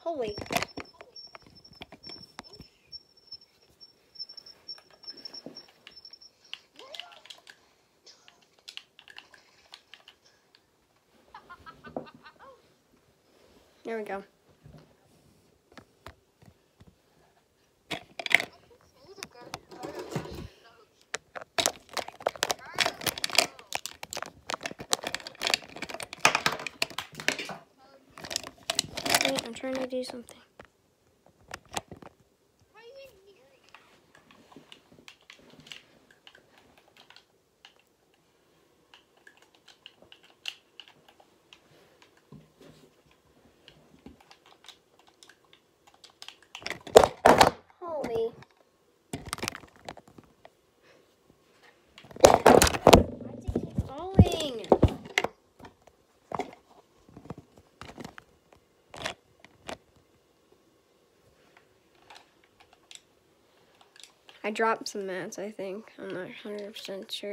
Holy. There we go. Wait, I'm trying to do something. Holy. Why does it keep falling? I dropped some mats, I think. I'm not 100% sure.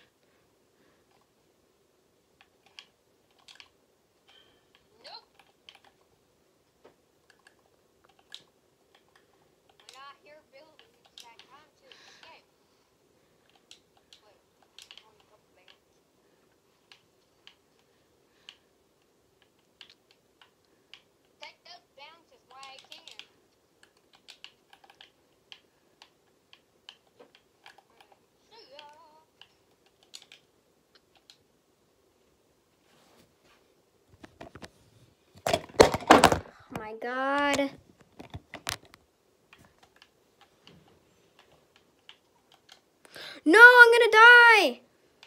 Oh my god. No, I'm gonna die!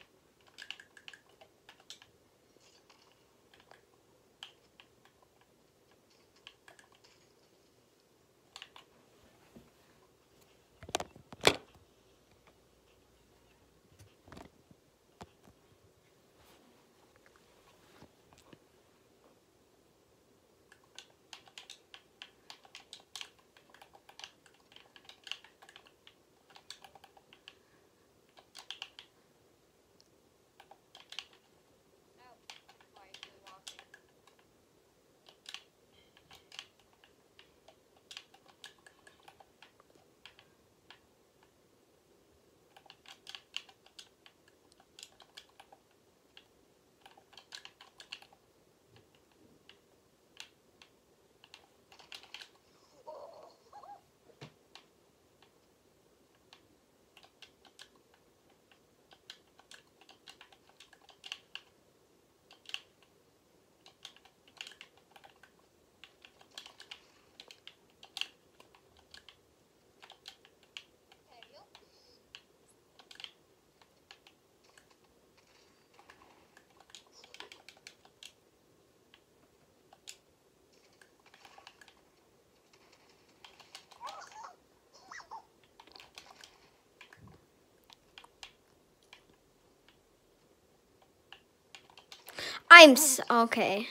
Okay.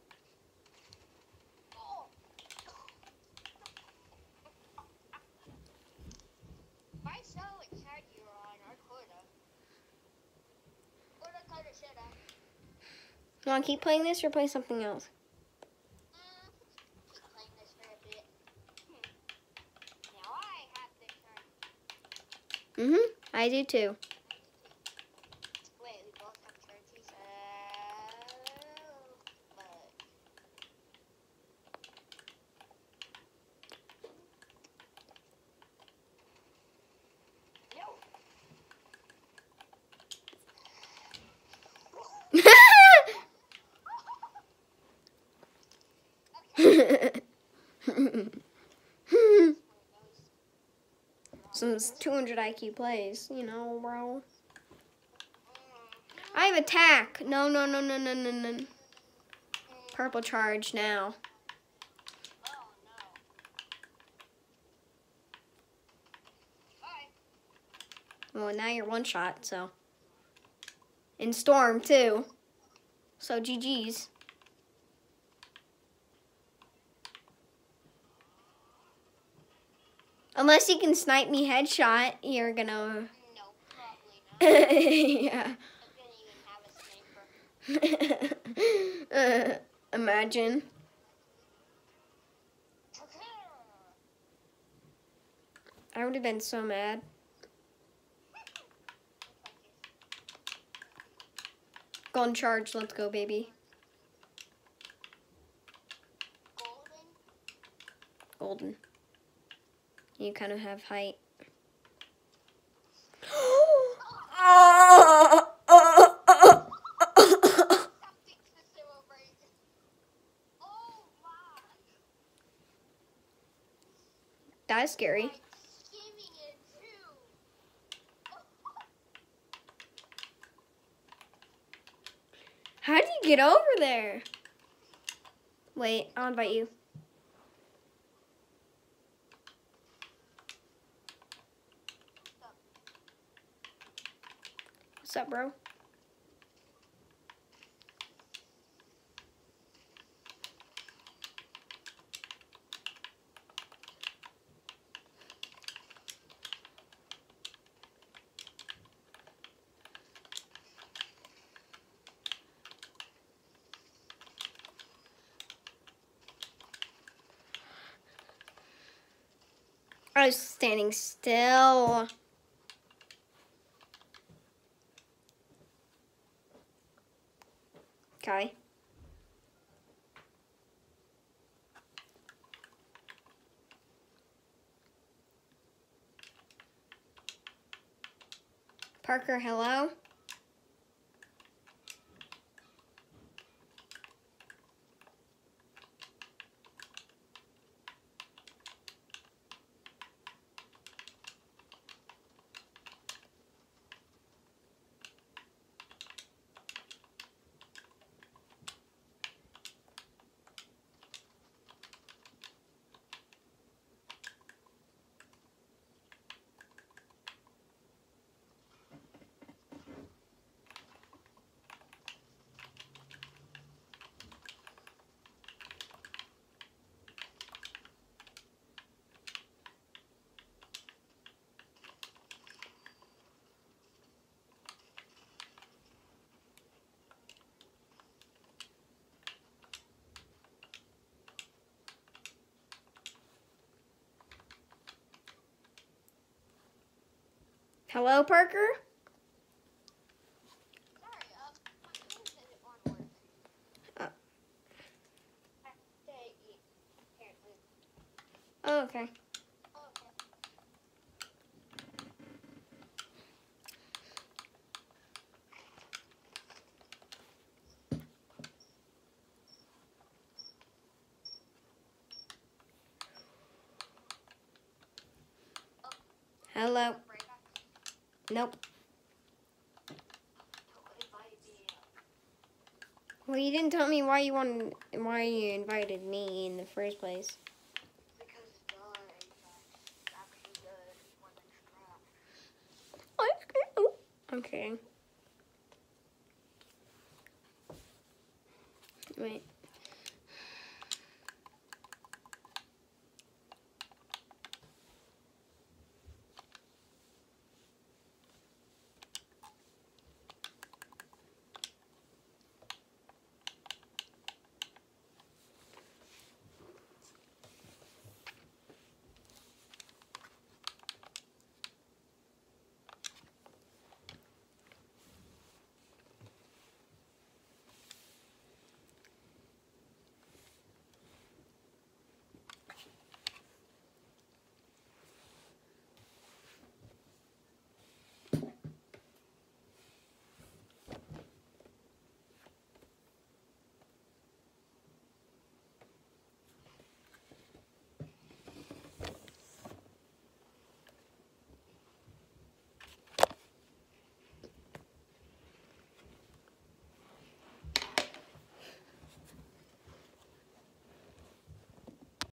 You want to keep playing this or play something else? Keep playing this for a bit. Now I have the turn. I do too. Wait, we both have turns. Some 200 IQ plays, you know, bro. I have attack. No. Purple charge now. Oh no. Bye. Well, now you're one shot, so. And Storm, too. So, GG's. Unless you can snipe me headshot, you're gonna... No, probably not. Yeah. I didn't even have a sniper. Imagine. I would have been so mad. Golden charge, let's go, baby. Golden. Golden. You kind of have height. Something to celebrate. Oh my. That is scary. Like skimming it too. How did you get over there? Wait, I'll invite you. What's up, bro? I was standing still. Okay. Parker, hello? Hello, Parker? Sorry, my phone didn't want to work. Oh. I have to eat, apparently. Oh, okay. Okay. Hello. Break up. Nope. Don't invite me. Well, you didn't tell me why you invited me in the first place. Because it's actually good more than trash. I'm kidding. Wait.